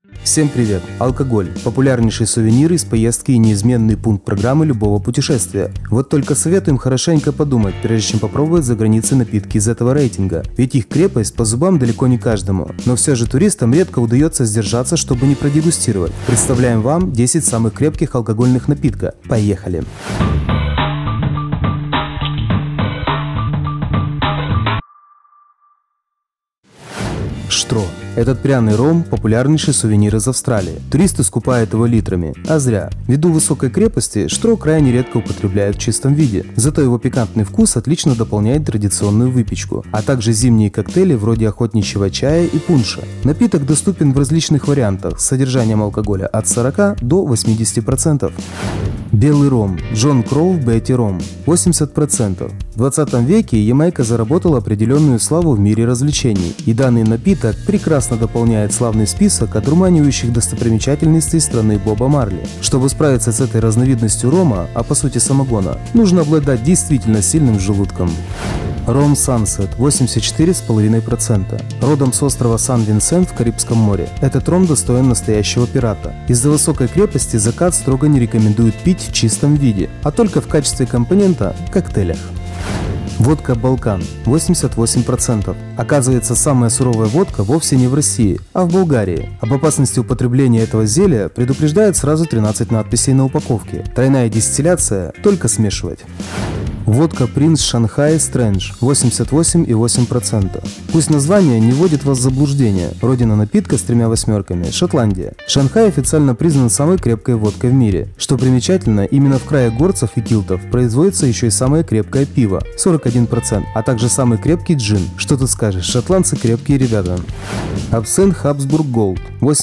Всем привет! Алкоголь – популярнейший сувенир из поездки и неизменный пункт программы любого путешествия. Вот только советуем хорошенько подумать, прежде чем попробовать за границей напитки из этого рейтинга. Ведь их крепость по зубам далеко не каждому. Но все же туристам редко удается сдержаться, чтобы не продегустировать. Представляем вам 10 самых крепких алкогольных напитков. Поехали! Штро. Этот пряный ром – популярнейший сувенир из Австралии. Туристы скупают его литрами, а зря. Ввиду высокой крепости, штро крайне редко употребляют в чистом виде, зато его пикантный вкус отлично дополняет традиционную выпечку, а также зимние коктейли вроде охотничьего чая и пунша. Напиток доступен в различных вариантах с содержанием алкоголя от 40 до 80%. Белый ром. Джон Кроу Бетти ром. 80%. В 20 веке Ямайка заработала определенную славу в мире развлечений, и данный напиток прекрасно дополняет славный список одурманивающих достопримечательностей страны Боба Марли. Чтобы справиться с этой разновидностью рома, а по сути самогона, нужно обладать действительно сильным желудком. Ром Сансет 84,5%. Родом с острова Сан-Винсент в Карибском море. Этот ром достоин настоящего пирата. Из-за высокой крепости закат строго не рекомендуют пить в чистом виде, а только в качестве компонента в коктейлях. Водка Балкан 88%. Оказывается, самая суровая водка вовсе не в России, а в Болгарии. Об опасности употребления этого зелья предупреждает сразу 13 надписей на упаковке. Тройная дистилляция, только смешивать. Водка Принц Шанхай Стрэндж 88,8%. Пусть название не вводит вас в заблуждение. Родина напитка с 3 восьмерками – Шотландия. Шанхай официально признан самой крепкой водкой в мире. Что примечательно, именно в крае горцев и килтов производится еще и самое крепкое пиво – 41%, а также самый крепкий джин. Что тут скажешь, шотландцы крепкие ребята. Абсент Habsburg Gold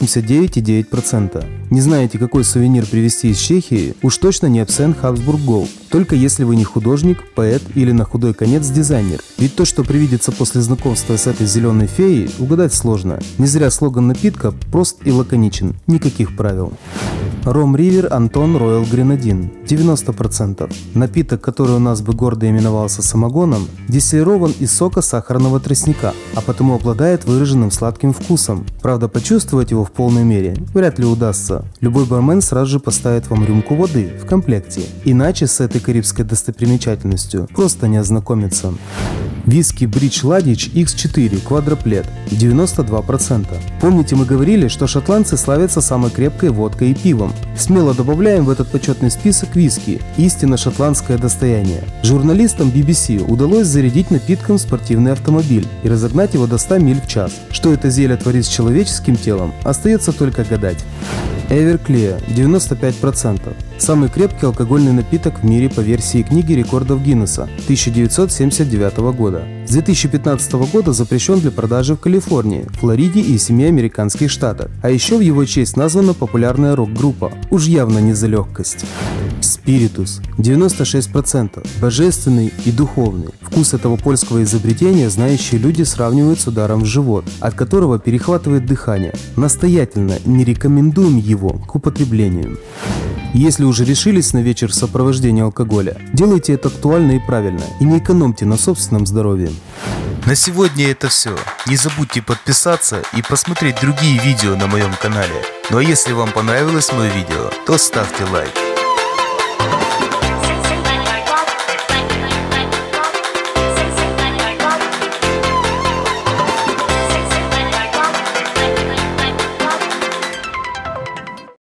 89,9%. Не знаете, какой сувенир привезти из Чехии? Уж точно не абсент Habsburg Gold. Только если вы не художник, поэт или на худой конец дизайнер. Ведь то, что привидится после знакомства с этой зеленой феей, угадать сложно. Не зря слоган напитка прост и лаконичен. Никаких правил. Ром Ривер Антон Роял Гренадин 90%. Напиток, который у нас бы гордо именовался самогоном, дистиллирован из сока сахарного тростника, а потому обладает выраженным сладким вкусом. Правда, почувствовать его в полной мере вряд ли удастся. Любой бармен сразу же поставит вам рюмку воды в комплекте, иначе с этой карибской достопримечательностью просто не ознакомиться. Виски Бридж Ладич X4 Квадроплет 92%. Помните, мы говорили, что шотландцы славятся самой крепкой водкой и пивом. Смело добавляем в этот почетный список виски, истинно шотландское достояние. Журналистам BBC удалось зарядить напитком спортивный автомобиль и разогнать его до 100 миль в час. Что это зелье творит с человеческим телом, остается только гадать. Everclear 95%. Самый крепкий алкогольный напиток в мире по версии книги рекордов Гиннесса 1979 года. С 2015 года запрещен для продажи в Калифорнии, Флориде и 7 американских штатах. А еще в его честь названа популярная рок-группа. Уж явно не за легкость. Спиритус 96%. Божественный и духовный. Вкус этого польского изобретения знающие люди сравнивают с ударом в живот, от которого перехватывает дыхание. Настоятельно не рекомендуем его к употреблению. Если уже решились на вечер сопровождения алкоголя, делайте это актуально и правильно, и не экономьте на собственном здоровье. На сегодня это все. Не забудьте подписаться и посмотреть другие видео на моем канале. Ну а если вам понравилось мое видео, то ставьте лайк.